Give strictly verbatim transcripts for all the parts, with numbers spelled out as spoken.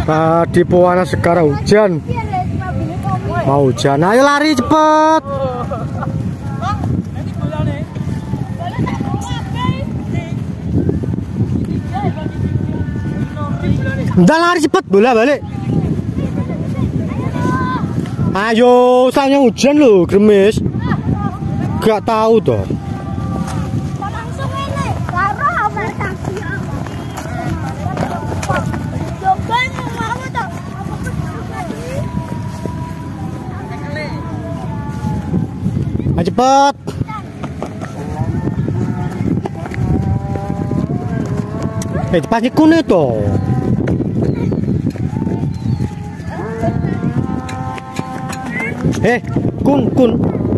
Tadi pewarna sekarang hujan. Mau hujan, ayo lari cepet. Udah lari cepet, bola balik. Ayo, sayang hujan loh, Gremis. Gak tahu toh. Ayo cepet. Eh, cepat ikut toh. Eh, kun kun.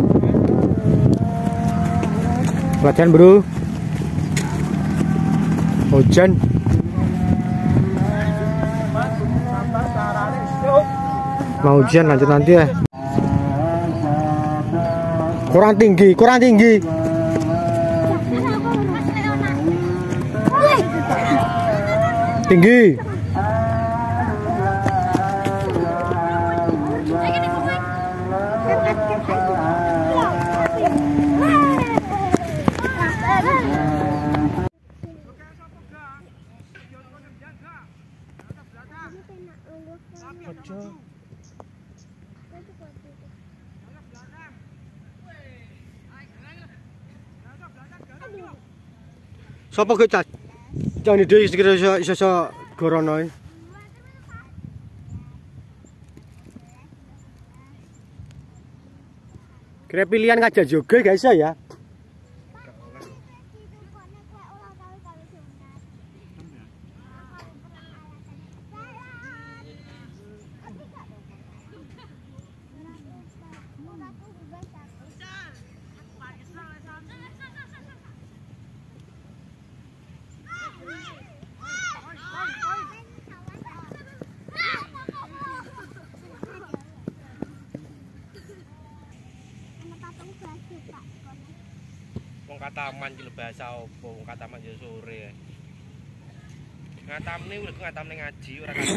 Latihan bro. Hujan. Mau hujan lanjut nanti ya. Kurang tinggi, kurang tinggi. Tinggi. Sopo ke cah? Jangan ide sekira iso iso gorono. Kira pilihan ngajak juga guys ya. Wong Kataman iki lho bahasa opo? Wong Kataman yo sore. Ngatamne udah ngatamne ngaji ora kan.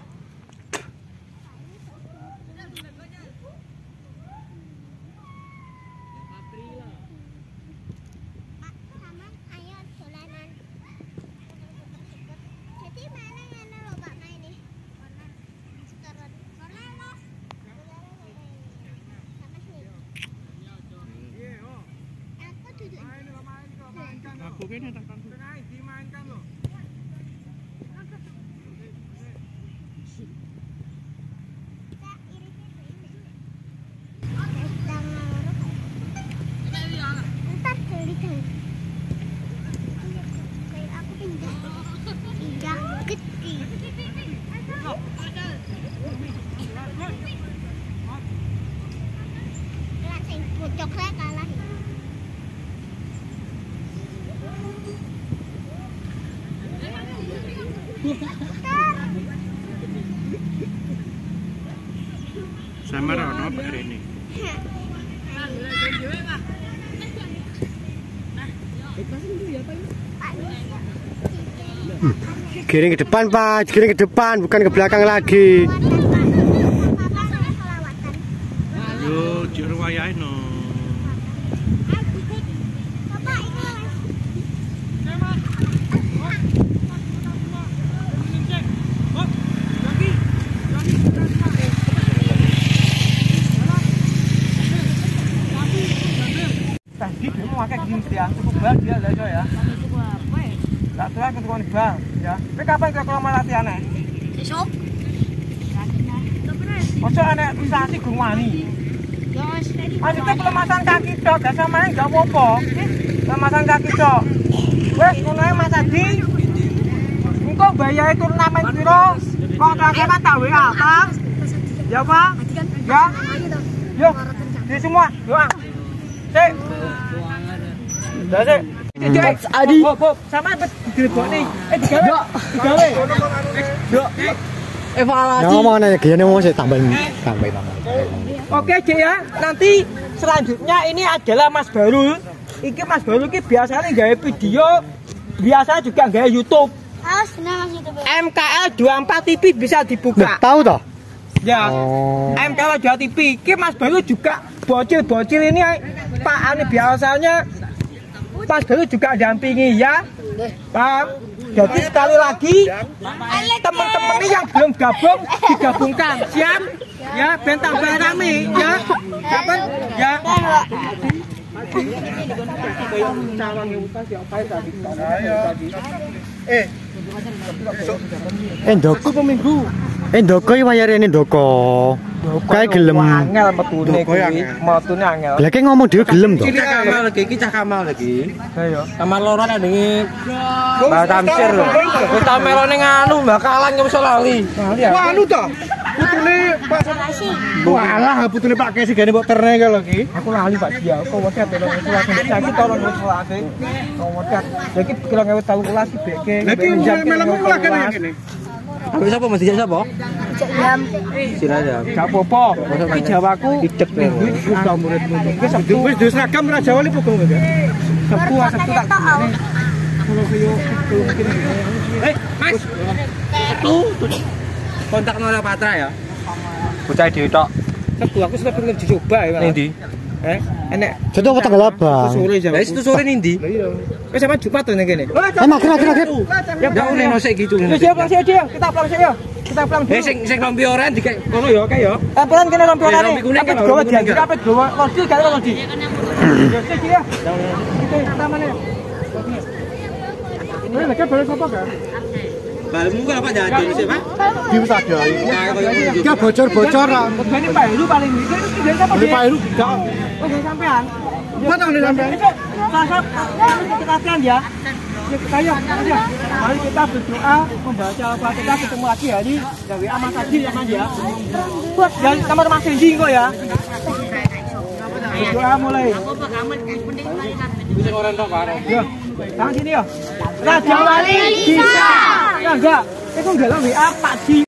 Aku kene tak kan dimainkan loh. Sama Rono Pak Rene. Giring ke depan Pak, giring ke depan bukan ke belakang lagi. Yo, jero wayahe no. Tadi dia mau pakai gini dia, cukup bal dia lah ya. Cukup apa ya? Tak tuh ke tukang bal ya. Tapi kapan kira kalau mau latihannya? Besok. Ojo anak wisasi gung wani. Guys, maksudnya pelemasan kaki dok, gak sama main gak apa-apa. Pelemasan kaki dok. Wes, ngono ae Mas Adi. Engko bayahe turnamen piro? Kontraknya kan tahu ya apa? Ya Pak? Ya. Yuk, di semua. Doang. Sik. Dah sik. Mas Adi. Sama bet grebok nih. Eh digawe. Digawe. Dok. Evaluasi. Ngomong aja gini mau saya tambahin, tambahin tambahin. Oke Cek ya. Nanti selanjutnya ini adalah Mas Barul. Iki Mas Barul iki biasanya gawe video, biasa juga gawe YouTube. Awas, benar Mas itu. M K L dua puluh empat T V bisa dibuka. Nggak tahu toh? Ya. Oh. M K L dua T V. Ki Mas Bayu juga bocil-bocil ini Pak Ani biasanya Mas Bayu juga dampingi ya. Paham? Jadi sekali lagi teman-teman ini yang belum gabung digabungkan. Siap? Ya, ben tambah rame ya. Kapan? Ya. Eh, Eh ndoko peminggu. Eh ndoko iki wayarene ndoko. Kae gelem. Angel metune kuwi. Metune angel. Lah ki ngomong dhewe gelem to. cah Kamal lagi, iki cah Kamal lagi. Ayo. Kamar loro nek ndingi Mbak Tamsir lho. Wis ta melone nganu Mbak Kalan kok iso lali. Wah, anu to. Putune Pak Walah, putune Pak Kesi gane mbok terne ka lho iki. aku lali Pak dia. Kok wedet lho selase. Saiki tolong wis selase. Kok wedet. Iki kira ngewe tahu kelas iki beke. Lagi melemu mulai kene kene. Tapi sapa mesti sapa? Jam. Sirajam. Gak apa-apa. Iki Jawaku idek minggu udah murid-murid. Iki Sabtu Wis duwe seragam ra Jawa li pogo enggak? Sabtu Sabtu tak ngene. Kalau yo mungkin. Eh, Mas. Kontak Nora Patra ya. Bocah dhewe tok. Sabtu aku sudah pengen dicoba ya. Ning ndi? Eh, enek Jadi apa tanggal apa? sore jam. Lah itu sore ning ndi? Wis sama Jumat to ning kene. Eh makin makin makin. Ya Ya urip nosek gitu. Wis ya pulang sih dia. Kita pulang sih ya. Kita pulang Eh dulu. sing sing rompi oren dikek kono ya kae ya. Eh pulang kene rompi Eh, orane. rompi kuning Tapi kan, gowo rompi kuning janji kan. apa gowo lodi gak lodi. Ya sih dia. Itu tamane. Ini lagi baru sapa kan? Balmu ku apa jadi sih, Pak? Diusadai. Kae koyo ngono. Gak bocor-bocor. Begini Pak Heru paling ini dia siapa dia? Pak Heru gak. Oh, dia sampean. Mana nih sampean? Sasap, kita latihan ya. Ya, kita ya, ya. Mari kita berdoa, membaca Al-Fatihah, ketemu lagi hari dari Amal tadi ya Mas ya. Buat dari kamar Mas Hendy kok ya. Berdoa mulai. Bisa orang tok, Pak. Ya, tangan sini ya. Raja Wali bisa. Ya enggak. Itu enggak W A Pak Ji.